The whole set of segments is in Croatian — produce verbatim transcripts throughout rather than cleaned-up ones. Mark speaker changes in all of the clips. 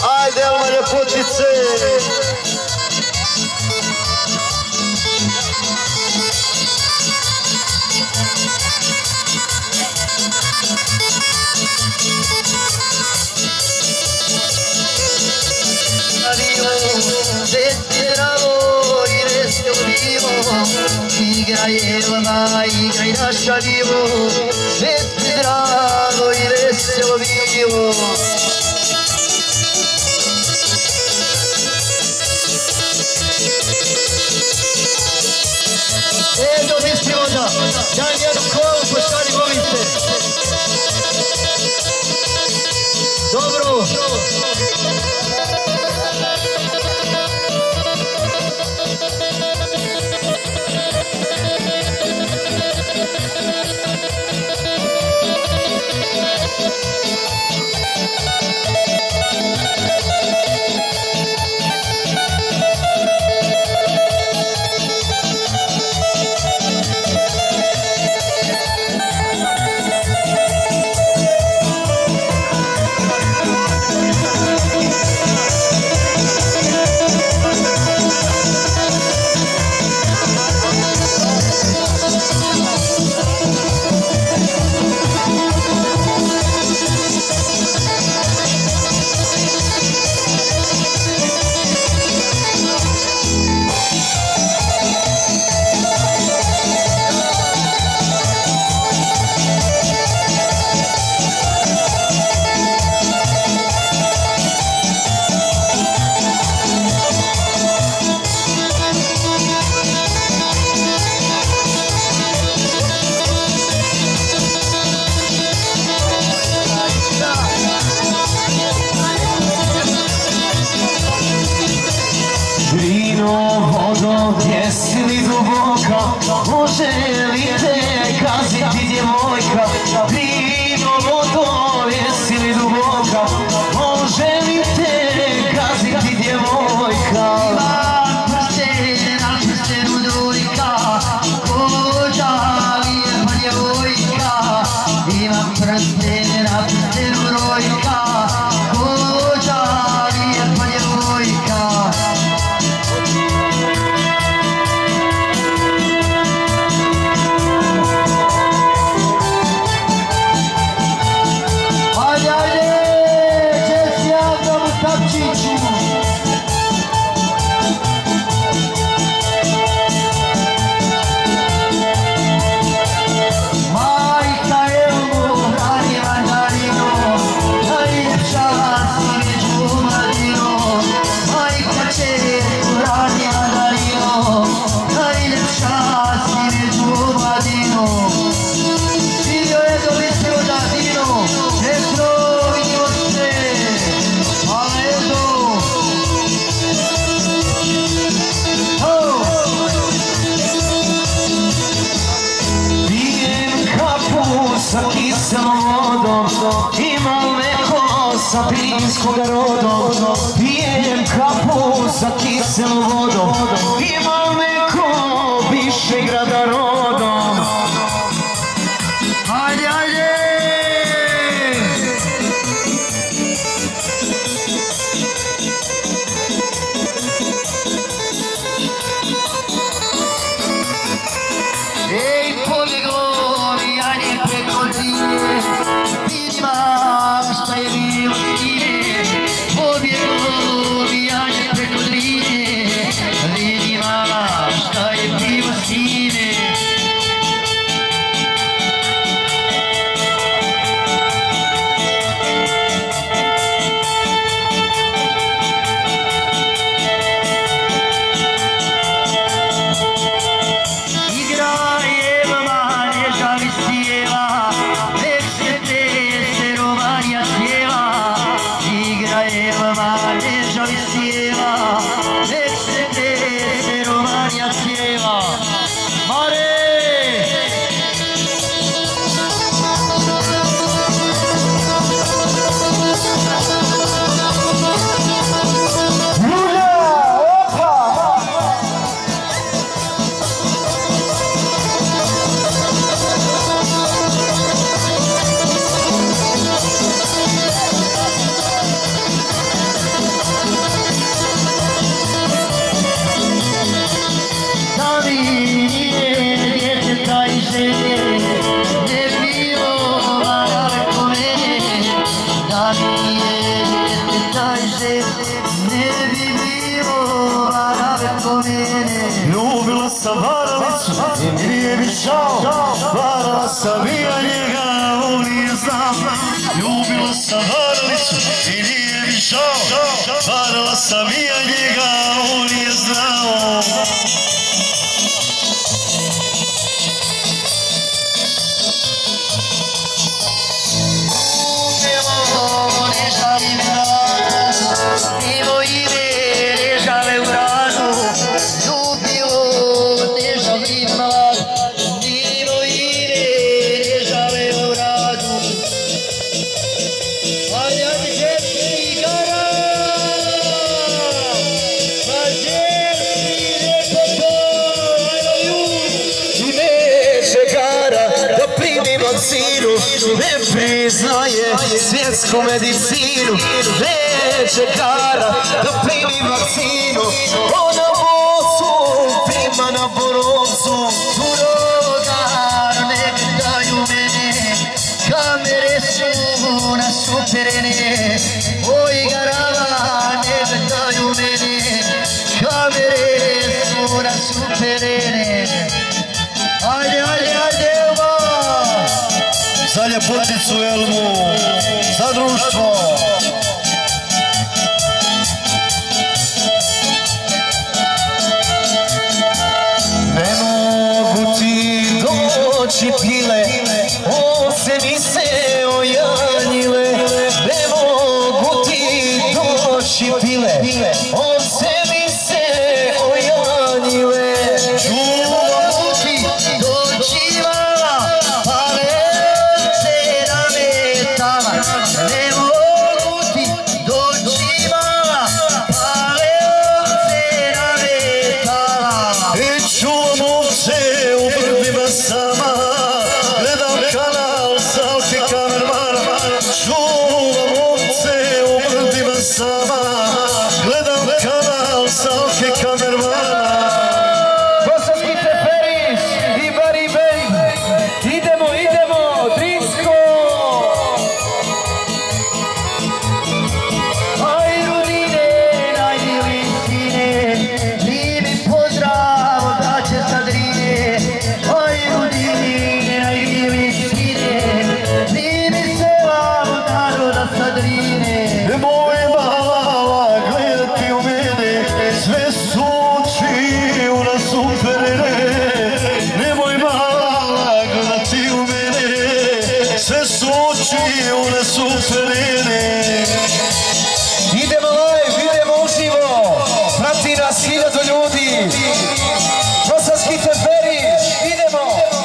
Speaker 1: Ajde, Elma, ljepotice!
Speaker 2: Igraj Elma, igraj naša divo, sve ti drago i veselo bilo. E, domislimo da, da njenu kolu pošali movice. Dobro. Može li te kaziti djevojka, vino vodo, jesi li duboka, može li te kaziti djevojka. Imam prsten na prstenu dojka, kođa lijepa djevojka. Imam prsten na prstenu dojka, kođa lijepa djevojka. Sa kiselom vodom, imam neko sa Pirinskoga rodom. Pijem kapu sa kiselom vodom, imam neko Višegrada rodom. Hajde, hajde! Ej, pobjeglo vijanje preko zime, vidima šta je bilo ime. Pobjeglo vijanje preko zime, vidima šta je bilo sine. se ne bi bilo varavko mene.
Speaker 1: Ljubila sam varalicu i nije mi žao, varala sam i ja njega, on nije znao. Ljubila sam varalicu i nije mi žao, varala sam i ja njega, on nije znao.
Speaker 2: Ne priznaje svjetsku medicinu, neće kara da primi vakcinu. Ona bocu prima na borovcu, drogar nek daju mene, kamere su nasuperene. Oj garava nek daju mene, kamere su nasuperene. Ajde, ajde, ajde,
Speaker 1: za ljepoticu Elmu, za društvo.
Speaker 2: Ne mogu ti doći pile, on se mi se ojanjile. Ne mogu ti doći pile, on se mi se ojanjile. Čuvam ti doći mala, ale ne mogu ti doći mala, pale ovce nametala.
Speaker 1: I čuvam ovce u brdima sama, gledam kanal Salke kamermana. Čuvam ovce u brdima sama, gledam kanal Salke kamermana.
Speaker 3: Bosanski Teferis i Bari Babe, idemo, idemo, Drinsko!
Speaker 1: Nemoj mala gledati u mene, sve su oči u nas uperene. Nemoj mala gledati u mene, sve su oči u nas uperene.
Speaker 3: Idemo live, idemo uživo, prati nas hiljadu ljudi. Bosanski Teferis, idemo!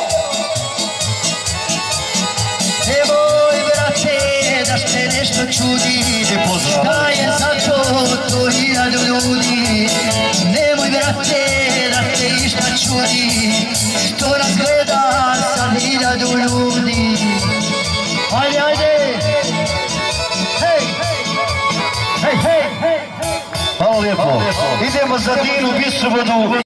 Speaker 2: Nemoj brate da se nešto čudi, šta je za to to hiljadu ljudi. Nemoj brate da se išta čudi, što nas gleda sa hiljadu ljudi. Ajde, ajde! Hej! Hej, hej!
Speaker 1: Hvala lijepo. Idemo za Dinu Bisovodu.